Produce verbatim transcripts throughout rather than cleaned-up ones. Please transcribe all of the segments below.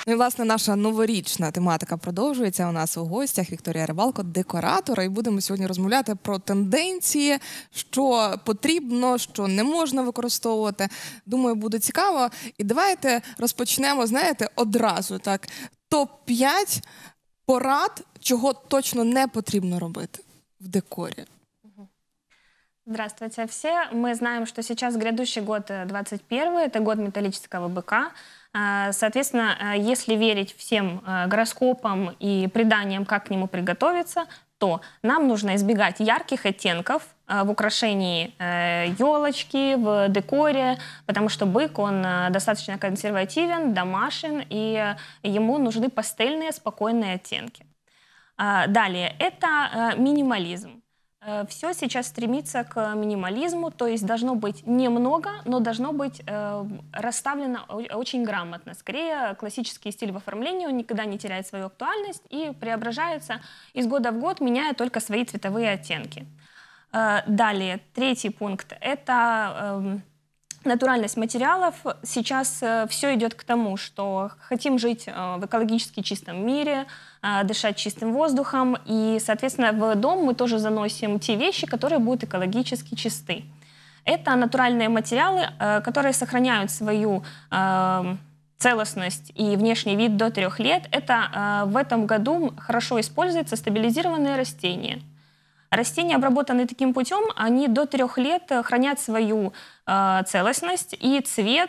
Ну і, власне, наша новорічна тематика продовжується. У нас у гостях Вікторія Рибалко, декоратор. І будемо сьогодні розмовляти про тенденції, що потрібно, що не можна використовувати. Думаю, буде цікаво. І давайте розпочнемо, знаєте, одразу так. топ п'ять порад, чого точно не потрібно робити в декорі. Здравствуйте все. Мы знаем, что сейчас грядущий год двадцать первый, это год металлического быка. Соответственно, если верить всем гороскопам и преданиям, как к нему приготовиться, то нам нужно избегать ярких оттенков в украшении елочки, в декоре, потому что бык, он достаточно консервативен, домашен, и ему нужны пастельные, спокойные оттенки. Далее, это минимализм. Все сейчас стремится к минимализму, то есть должно быть немного, но должно быть э, расставлено очень грамотно. Скорее, классический стиль в оформлении, он никогда не теряет свою актуальность и преображается из года в год, меняя только свои цветовые оттенки. Э, далее, третий пункт – это э, натуральность материалов. Сейчас э, все идет к тому, что хотим жить э, в экологически чистом мире, дышать чистым воздухом, и, соответственно, в дом мы тоже заносим те вещи, которые будут экологически чисты. Это натуральные материалы, которые сохраняют свою целостность и внешний вид до трех лет. Это в этом году хорошо используются стабилизированные растения. Растения, обработанные таким путем, они до трех лет хранят свою целостность и цвет,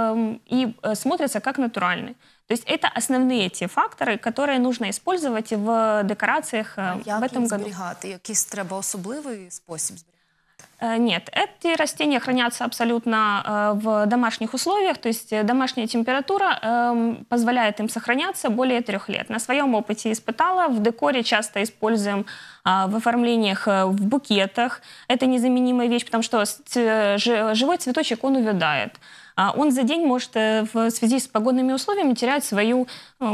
и смотрятся как натуральные. То есть это основные те факторы, которые нужно использовать в декорациях а в этом году. Зберігати? Якийсь треба особливий спосіб зберігати? Нет, эти растения хранятся абсолютно в домашних условиях, то есть домашняя температура позволяет им сохраняться более трех лет. На своем опыте испытала, в декоре часто используем в оформлениях в букетах. Это незаменимая вещь, потому что живой цветочек, он увядает. Он за день может в связи с погодными условиями терять свою,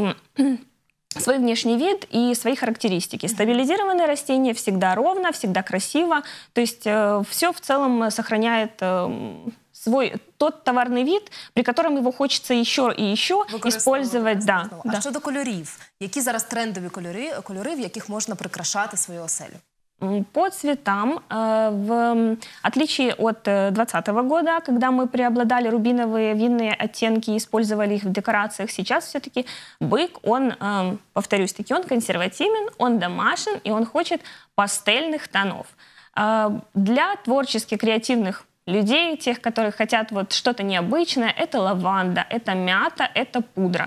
свой внешний вид и свои характеристики. Стабилизированные растения всегда ровно, всегда красиво. То есть все в целом сохраняет свой тот товарный вид, при котором его хочется еще и еще использовать. Да, а да. щодо кольорів? Які зараз трендові кольори, кольори, в яких можна прикрашати свою оселю? По цветам, в отличие от двадцатого года, когда мы преобладали рубиновые винные оттенки и использовали их в декорациях, сейчас все-таки бык, он, повторюсь, таки, он консервативен, он домашен, и он хочет пастельных тонов. Для творчески креативных людей, тех, которые хотят вот что-то необычное, это лаванда, это мята, это пудра.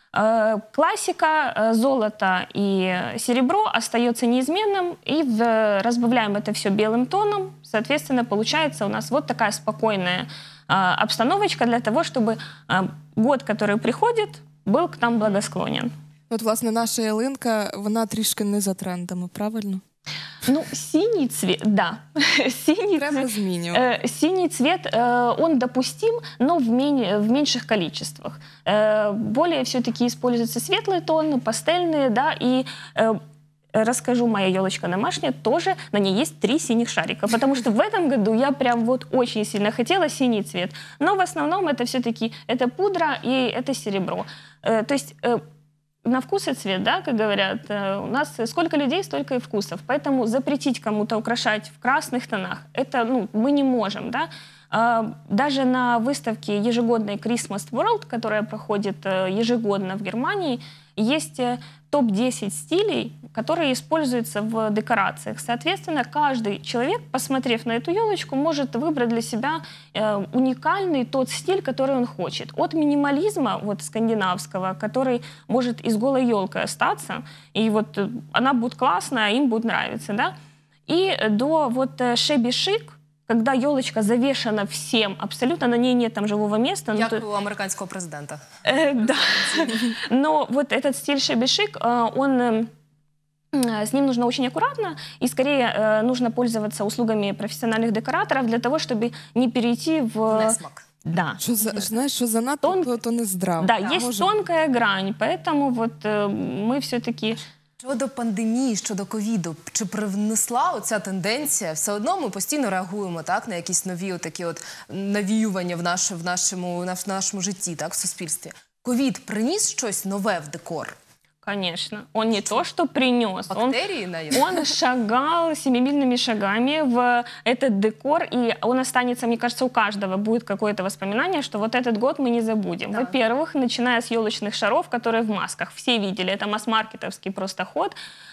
Классика, золото и серебро остается неизменным, и разбавляем это все белым тоном. Соответственно, получается у нас вот такая спокойная обстановочка для того, чтобы год, который приходит, был к нам благосклонен. От, власне, наша ялинка, вона трішки не за трендами, правильно? Ну, синий цвет, да. Синий, э, синий цвет, э, он допустим, но в, мен в меньших количествах. Э, более все-таки используются светлые тоны, пастельные, да, и э, расскажу, моя елочка домашняя, тоже на ней есть три синих шарика, потому что в этом году я прям вот очень сильно хотела синий цвет, но в основном это все-таки это пудра и это серебро. Э, то есть... Э, на вкус и цвет, да, как говорят. У нас сколько людей, столько и вкусов. Поэтому запретить кому-то украшать в красных тонах, это, ну, мы не можем, да. Даже на выставке ежегодной Christmas World, которая проходит ежегодно в Германии, есть топ десять стилей, которые используются в декорациях. Соответственно, каждый человек, посмотрев на эту елочку, может выбрать для себя уникальный тот стиль, который он хочет. От минимализма, вот скандинавского, который может и с голой елкой остаться, и вот она будет классная, им будет нравиться, да, и до вот shabby chic, когда елочка завешена всем, абсолютно, на ней нет там живого места. Як ну, то... у американского президента. Э, да. Но вот этот стиль shabby chic, он... С ним нужно очень аккуратно, и скорее э, нужно пользоваться услугами профессиональных декораторов для того, чтобы не перейти в... Несмак. Да. Що, знаєш, що занадто, Тон... то, то не здраво. Да, да, есть може... тонкая грань, поэтому вот э, мы все-таки... Щодо пандемії, щодо ковіду, чи привнесла оця тенденція? Все одно ми постійно реагуємо, так, на якісь нові такі от навіювання в, наш, в, нашому, в нашому житті, так, в суспільстві. ковід приніс щось нове в декор? Конечно. Он не то, что принес, он, Бактерии, наверное? он шагал семимильными шагами в этот декор, и он останется, мне кажется, у каждого будет какое-то воспоминание, что вот этот год мы не забудем. Да. Во-первых, начиная с елочных шаров, которые в масках. Все видели, это масс-маркетовский просто ход,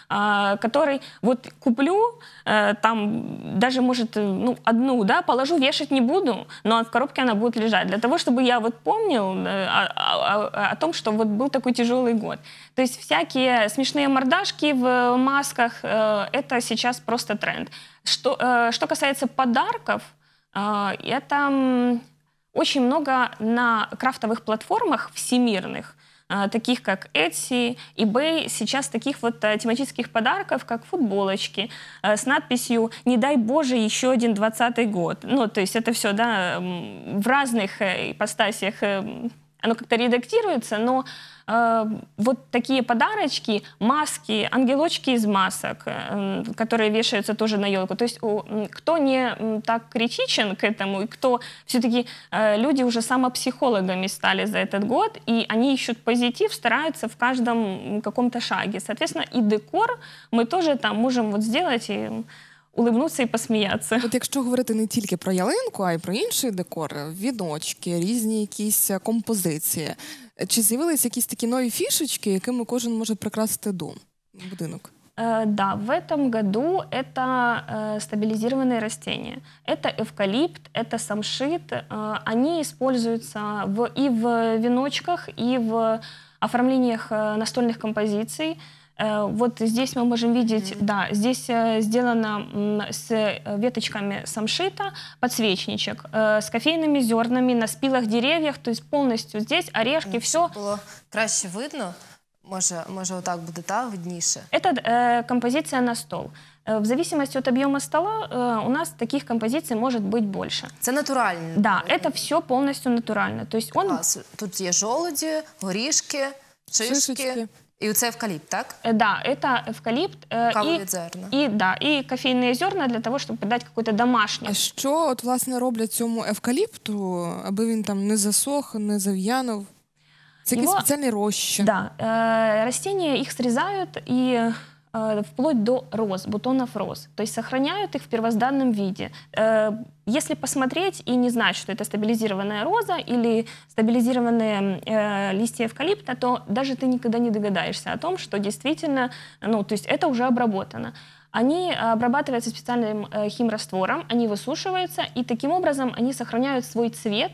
а, который вот куплю, а, там даже, может, ну, одну, да, положу, вешать не буду, но в коробке она будет лежать. Для того, чтобы я вот помнил э, о, о- о том, что вот был такой тяжелый год. То есть всякие смешные мордашки в масках, э, это сейчас просто тренд. Что, э, что касается подарков, э, это м, очень много на крафтовых платформах всемирных, э, таких как Etsy, eBay, сейчас таких вот э, тематических подарков, как футболочки э, с надписью «Не дай Боже, еще один двадцатый год». Ну, то есть это все, да, м, в разных э, ипостасях э, оно как-то редактируется, но э, вот такие подарочки, маски, ангелочки из масок, э, которые вешаются тоже на елку. То есть у, м, кто не м, так критичен к этому, и кто все-таки э, люди уже самопсихологами стали за этот год, и они ищут позитив, стараются в каждом м, каком-то шаге. Соответственно, и декор мы тоже там можем вот сделать и улыбнутися і посміятися. От якщо говорити не тільки про ялинку, а й про інший декор, віночки, різні якісь композиції, чи з'явилися якісь такі нові фішечки, якими кожен може прикрасити дом, будинок? Э, Да, в этом году это э, стабилизированные растения. Это эвкалипт, это самшит. Э, Они используются в, и в веночках, и в оформлениях э, настольных композиций. Э, Вот здесь мы можем видеть, да, здесь э, сделано м, с э, веточками самшита подсвечничек, э, с кофейными зернами на спилах деревьев, то есть полностью здесь орешки, все. Було краще видно? Може, може отак буде, так, видніше? Это э, композиция на стол. Э, В зависимости от объема стола э, у нас таких композиций может быть больше. Це натуральні. Да, это все полностью натурально. То есть он, Клас. Тут є жолуді, горішки, шишки. Шишечки. І оце евкаліпт, так? э, да, это эвкалипт э, Кавові и, зерна. и, да, и кофейные зерна для того, чтобы придать какой-то домашний. А що от, власне, роблять цьому евкаліпту, аби він там не засох, не зав'янув? Це якийсь Його- спеціальний розчин. Да, э, растения их срезают и э, вплоть до роз, бутонов роз. То есть сохраняют их в первозданном виде. Э, Если посмотреть и не знать, что это стабилизированная роза или стабилизированные э, листья эвкалипта, то даже ты никогда не догадаешься о том, что действительно, ну, то есть это уже обработано. Они обрабатываются специальным э, химраствором, они высушиваются, и таким образом они сохраняют свой цвет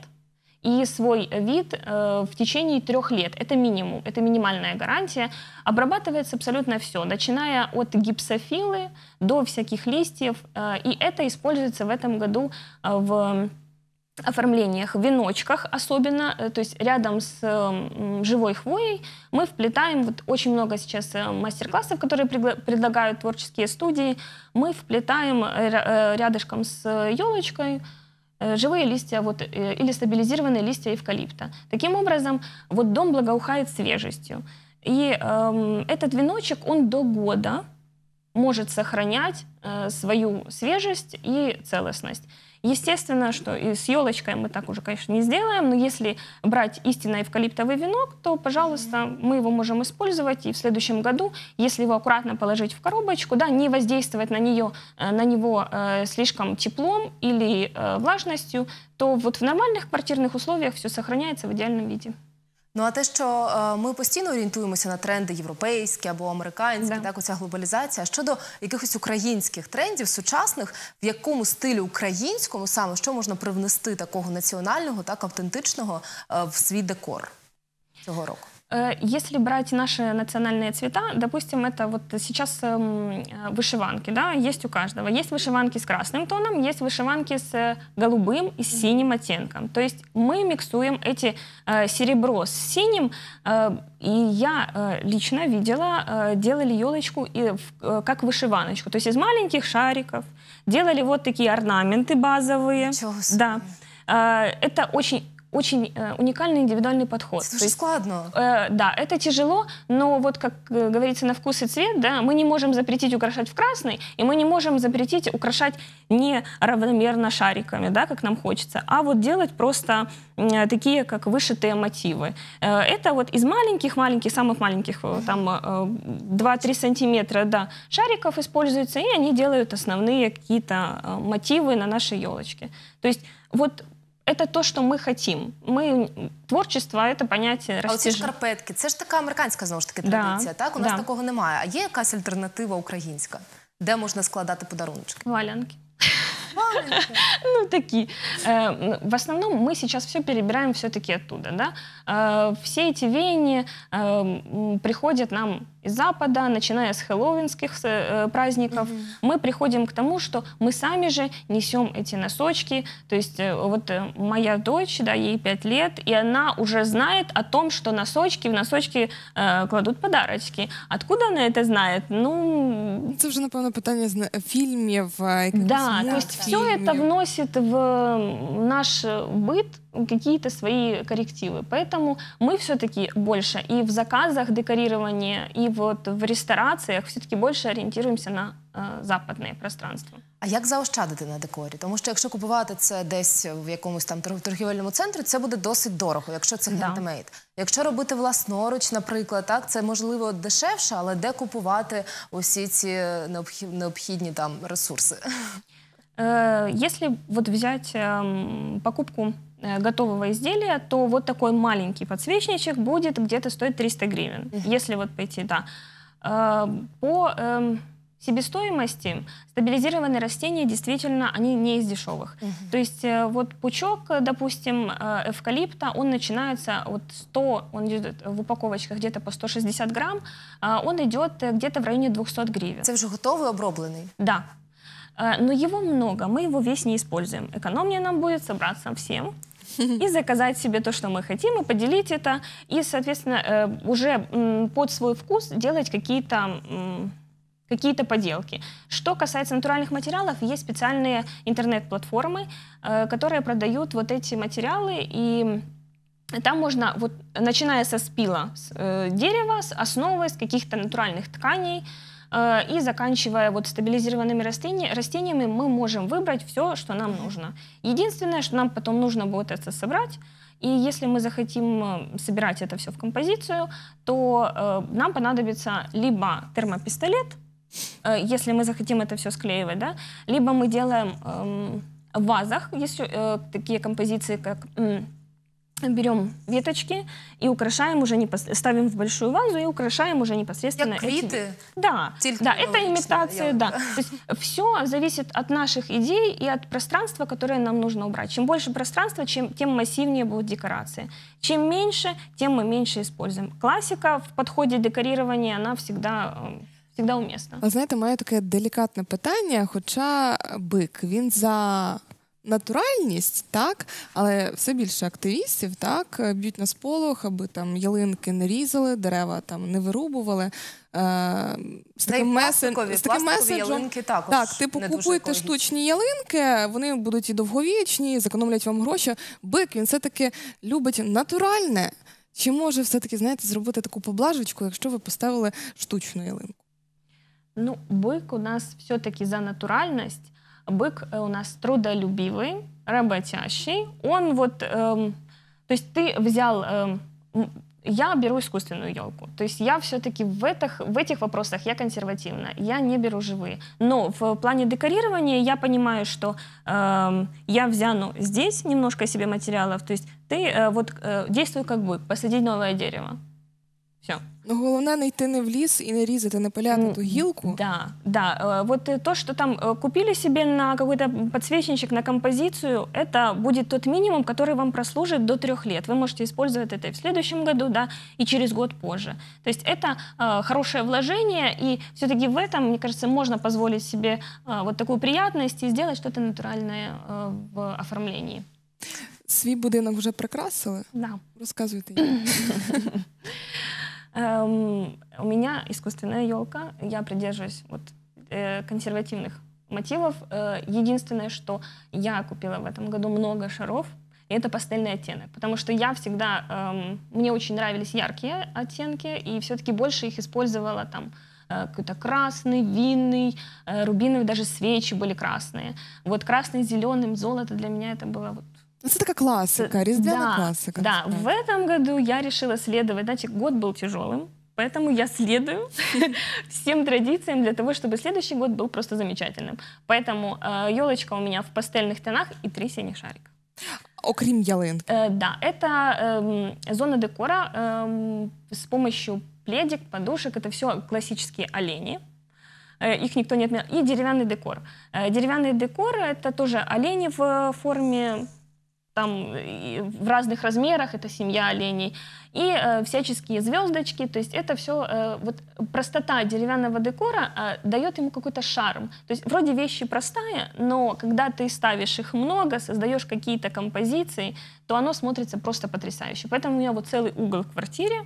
и свой вид э, в течение трех лет. Это минимум, это минимальная гарантия. Обрабатывается абсолютно все, начиная от гипсофилы до всяких листьев. Э, и это используется в этом году э, в оформлениях, в веночках особенно, э, то есть рядом с э, живой хвоей мы вплетаем, вот очень много сейчас э, мастер-классов, которые пригла- предлагают творческие студии, мы вплетаем э, ря- э, рядышком с елочкой э, живые листья вот, э, или стабилизированные листья эвкалипта. Таким образом, вот дом благоухает свежестью. И эм, этот веночек, он до года может сохранять э, свою свежесть и целостность. Естественно, что и с елочкой мы так уже, конечно, не сделаем, но если брать истинно эвкалиптовый венок, то, пожалуйста, мы его можем использовать и в следующем году, если его аккуратно положить в коробочку, да, не воздействовать на, нее, э, на него э, слишком теплом или э, влажностью, то вот в нормальных квартирных условиях все сохраняется в идеальном виде. Ну, а те, що е, ми постійно орієнтуємося на тренди європейські або американські, Да. так, оця глобалізація. А щодо якихось українських трендів, сучасних, в якому стилі українському саме, що можна привнести такого національного, так, автентичного е, в свій декор цього року? Э, Если брать наши национальные цвета, допустим, это вот сейчас эм, э, вышиванки, да, есть у каждого. Есть вышиванки с красным тоном, есть вышиванки с э, голубым и с синим оттенком. То есть мы миксуем эти э, серебро с синим, э, и я э, лично видела, э, делали елочку и, в- э, как вышиваночку. То есть из маленьких шариков делали вот такие орнаменты базовые. Ничего себе. Да. Э, Это очень очень э, уникальный индивидуальный подход. Це дуже складно. Э, да, это тяжело, но вот, как э, говорится, на вкус и цвет, да, мы не можем запретить украшать в красный, и мы не можем запретить украшать не равномерно шариками, да, как нам хочется, а вот делать просто э, такие, как вышитые мотивы. Э, это вот из маленьких-маленьких, самых маленьких, э, там э, два-три сантиметра, да, шариков используются, и они делают основные какие-то э, мотивы на нашей елочке. То есть вот это то, что мы хотим. Мы, творчество – это понятие А оці растяжения. шкарпетки, це ж така американська, знову ж таки, Да, традиція, так? У нас да. такого немає. А є якась альтернатива українська, де можна складати подаруночки? Валянки. Ну, такие. Э, В основном мы сейчас все перебираем все-таки оттуда, да. Э, Все эти веяния э, м, приходят нам из Запада, начиная с хэллоуинских э, праздников. Мы приходим к тому, что мы сами же несем эти носочки. То есть э, вот э, моя дочь, да, ей пять лет, и она уже знает о том, что носочки, в носочки э, кладут подарочки. Откуда она это знает? Ну, Це вже, напевно, питання з не- фільмів, е, якихось да, то есть все мультфільмів. это вносит в наш быт какие-то свои коррективы. Поэтому мы все-таки больше и в заказах декорирования, и вот в ресторациях все-таки больше ориентируемся на э, западное пространство. А як заощадити на декорі? Тому що якщо купувати це десь в якомусь там торг- торгівельному центрі, це буде досить дорого, якщо це Да. хендмейд. Якщо робити власноруч, наприклад, так, це можливо дешевше, але де купувати усі ці необхі- необхідні там ресурси? Э, Если вот взять эм, покупку э, готового изделия, то вот такой маленький подсвечничек будет где-то стоить триста гривен. Если вот пойти, да. Э, По эм, себестоимости стабилизированные растения действительно, они не из дешевых. То есть э, вот пучок, э, допустим, э, эвкалипта, он начинается от сто, он идет в упаковочках где-то по сто шестьдесят грамм, а он идет э, где-то в районе двухсот гривен. Це вже готовий, оброблений. Да. Э, Но его много, мы его весь не используем. Экономнее нам будет собраться всем и заказать себе то, что мы хотим, и поделить это, и, соответственно, э, уже м, под свой вкус делать какие-то м, какие-то поделки. Что касается натуральных материалов, есть специальные интернет-платформы, э, которые продают вот эти материалы, и там можно, вот, начиная со спила с, э, дерева, с основы, с каких-то натуральных тканей, э, и заканчивая вот стабилизированными растения, растениями, мы можем выбрать все, что нам нужно. Единственное, что нам потом нужно будет это собрать, и если мы захотим э, собирать это все в композицию, то э, нам понадобится либо термопистолет, э, если мы захотим это все склеивать, да, либо мы делаем эм, в вазах, есть э, такие композиции, как м, берем веточки и украшаем уже непос- ставим в большую вазу и украшаем уже непосредственно Як эти- квіти. Да, Тільки да, это биологичная имитация, да. ялинка. То есть все зависит от наших идей и от пространства, которое нам нужно убрать. Чем больше пространства, чем, тем массивнее будут декорации. Чем меньше, тем мы меньше используем. Классика в подходе декорирования, она всегда, э, всегда уместна. А знаєте, маю таке делікатне питання, хоча бик, він за натуральність, так, але все більше активістів, так, б'ють на сполох, аби там ялинки не різали, дерева там не вирубували. Е, з Та й таким пластикові, месен- з таким пластикові меседжем. ялинки також Так, типу, не дуже купуйте екологічні. штучні ялинки, вони будуть і довговічні, зекономлять вам гроші. Бик, він все-таки любить натуральне. Чи може все-таки, знаєте, зробити таку поблажечку, якщо ви поставили штучну ялинку? Ну, бык у нас все-таки за натуральность. Бык э, у нас трудолюбивый, работящий. Он вот, эм, то есть ты взял, эм, м, я беру искусственную елку. То есть я все-таки в этих, в этих вопросах я консервативна, я не беру живые. Но в плане декорирования я понимаю, что эм, я взяну здесь немножко себе материалов. То есть ты э, вот э, действуй как бык, посади новое дерево. Все. Ну, головне не йти не в ліс і не різати, не пиляти М, ту гілку. Да, да. Э, Вот э, то, что там э, купили себе на какой-то подсвечничек, на композицию, это будет тот минимум, который вам прослужит до трех лет. Вы можете использовать это и в следующем году, да, и через год позже. То есть это э, хорошее вложение, и все-таки в этом, мне кажется, можно позволить себе э, вот такую приятность и сделать что-то натуральное э, в оформлении. Свій будинок вже прикрасили? Да. Розказуйте. як. Эм, У меня искусственная елка, я придерживаюсь вот, э, консервативных мотивов. Э, единственное, что я купила в этом году много шаров. и это пастельный оттенок. Потому что я всегда, эм, мне очень нравились яркие оттенки, и все-таки больше их использовала там э, какой-то красный, винный, э, рубиновый, даже свечи были красные. Вот красный, зеленый, золото для меня это было вот... Це така класика, різдвяна да, класика. Да, насправді. в этом году я решила следовать, знаете, год был тяжелым, поэтому я следую всем традициям для того, чтобы следующий год был просто замечательным. Поэтому э, елочка у меня в пастельных тонах и три синих шарика. Окрім ялинки. Э, да, это эм, зона декора эм, с помощью пледик, подушек. Это все классические олени. Э, их никто не отменял. И деревянный декор. Э, деревянный декор — это тоже олени в форме, там в разных размерах, это семья оленей, и э, всяческие звездочки, то есть это все, э, вот простота деревянного декора э, дает ему какой-то шарм. То есть вроде вещи простая, но когда ты ставишь их много, создаешь какие-то композиции, то оно смотрится просто потрясающе. Поэтому у меня вот целый угол в квартире,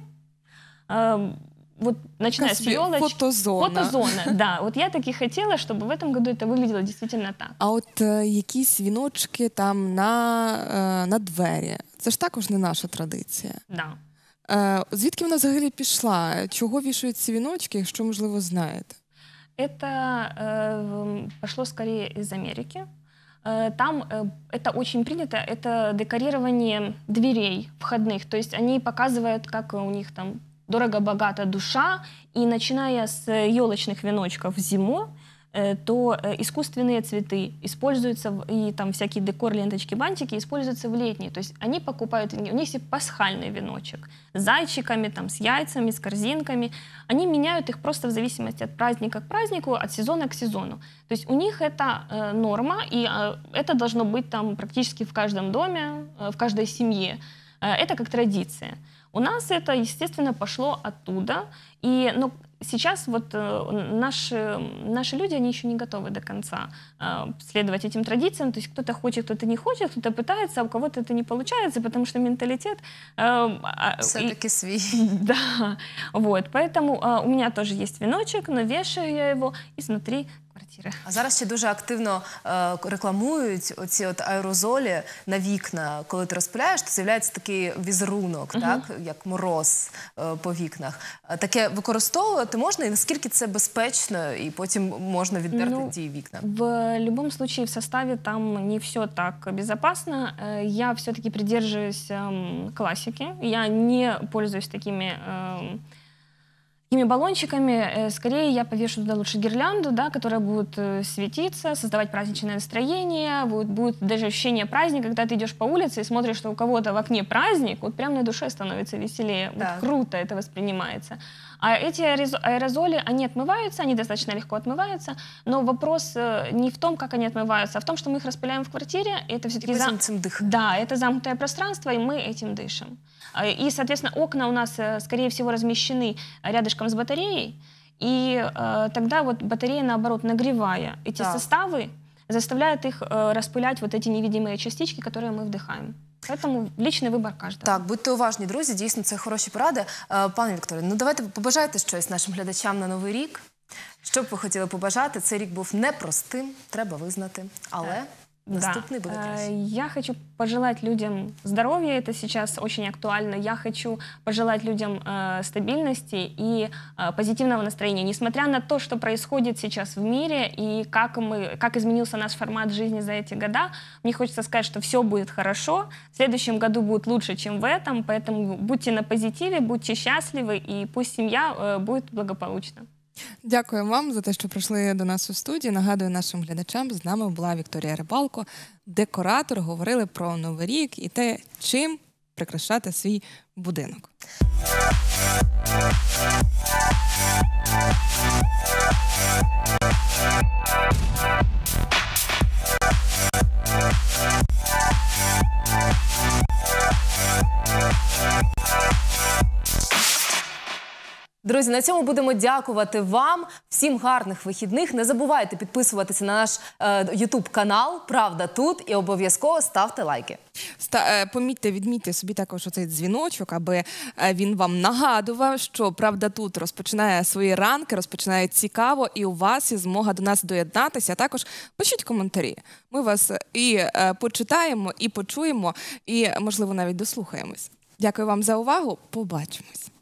э, вот начиная с елочки. Фотозона. Фотозона, да. Вот я так и хотела, чтобы в этом году это выглядело действительно так. А от е, якісь віночки там на, е, на двері. Це ж також не наша традиція. Да. Е, звідки вона взагалі пішла? Чого вішають ці віночки, якщо, можливо, знаєте? Это э, пошло скорее из Америки. Э, там э, это очень принято, это декорирование дверей входных. То есть они показывают, как у них там дорого-богата душа. И начиная с елочных веночков зимой, э, то э, искусственные цветы используются, в- и там всякие декор, ленточки, бантики используются в летние. То есть они покупают, у них есть пасхальный веночек с зайчиками, там, с яйцами, с корзинками. Они меняют их просто в зависимости от праздника к празднику, от сезона к сезону. То есть у них это э, норма, и э, это должно быть там практически в каждом доме, э, в каждой семье. Э, это как традиция. У нас это, естественно, пошло оттуда. И, ну, сейчас вот э, наши, наши люди, они еще не готовы до конца э, следовать этим традициям. То есть кто-то хочет, кто-то не хочет, кто-то пытается, а у кого-то это не получается, потому что менталитет... Э, а, и- Все-таки свій. да, вот, поэтому э, у меня тоже есть веночек, но вешаю я его изнутри квартиры. А зараз ще дуже активно е, рекламують оці от аерозолі на вікна. Коли ти розпиляєш, то з'являється такий візерунок, так, як мороз е, по вікнах. Е, Таке використовувати можна, і наскільки це безпечно, і потім можна віддерти Ну, ті вікна? В любом случае в составе там не все так безопасно. Э, Я все-таки придерживаюсь эм, классики. Я не пользуюсь такими, эм, такими баллончиками. Э, Скорее я повешу туда лучше гирлянду, да, которая будет э, светиться, создавать праздничное настроение. Вот будет даже ощущение праздника, когда ты идешь по улице и смотришь, что у кого-то в окне праздник, вот прям на душе становится веселее. Вот Так. круто это воспринимается. А эти аэрозо- аэрозоли, они отмываются, они достаточно легко отмываются, но вопрос э, не в том, как они отмываются, а в том, что мы их распыляем в квартире, и это І все-таки потім цим дихаємо. да, это замкнутое пространство, и мы этим дышим. А, И, соответственно, окна у нас, э, скорее всего, размещены рядышком с батареей, и э, тогда вот батарея, наоборот, нагревая эти Так. составы, заставляет их э, распылять вот эти невидимые частички, которые мы вдыхаем. Поэтому личный выбор каждого. Так, будьте уважні, друзі, дійсно, це хороші поради. Е, Пане Вікторе, ну давайте побажайте щось нашим глядачам на Новий рік. Що б ви хотіли побажати? Цей рік був непростим, треба визнати, але наступний буде Э, краще. Я хочу пожелать людям здоровья, это сейчас очень актуально. Я хочу пожелать людям э, стабильности и э, позитивного настроения. Несмотря на то, что происходит сейчас в мире и как, мы, как изменился наш формат жизни за эти года, мне хочется сказать, что все будет хорошо. В следующем году будет лучше, чем в этом, поэтому будьте на позитиве, будьте счастливы, и пусть семья э, будет благополучна. Дякую вам за те, що прийшли до нас у студію. Нагадую нашим глядачам, з нами була Вікторія Рибалко, декоратор. Говорили про Новий рік і те, чим прикрашати свій будинок. Друзі, на цьому будемо дякувати вам. Всім гарних вихідних. Не забувайте підписуватися на наш ютуб-канал «Правда тут» і обов'язково ставте лайки. Ста- е, Помітьте, відмітьте собі також оцей дзвіночок, аби е, він вам нагадував, що «Правда тут» розпочинає свої ранки, розпочинає цікаво, і у вас є змога до нас доєднатися. А також пишіть коментарі. Ми вас і е, почитаємо, і почуємо, і, можливо, навіть дослухаємось. Дякую вам за увагу. Побачимось.